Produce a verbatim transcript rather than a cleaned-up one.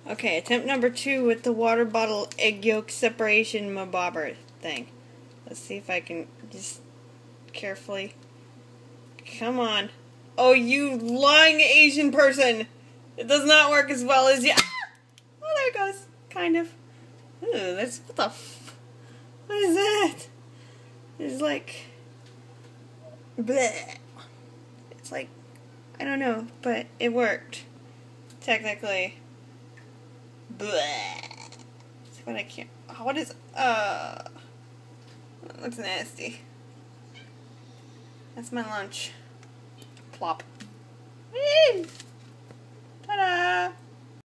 Okay, attempt number two with the water bottle egg yolk separation mabobber thing. Let's see if I can just carefully. Come on. Oh, you lying Asian person! It does not work as well as you. Ah! Oh, there it goes. Kind of. Ooh, that's. What the f. What is that? It's like. Bleh. It's like. I don't know, but it worked. Technically. Bleh. But I can't. Oh, what is. Uh. That looks nasty. That's my lunch. Plop.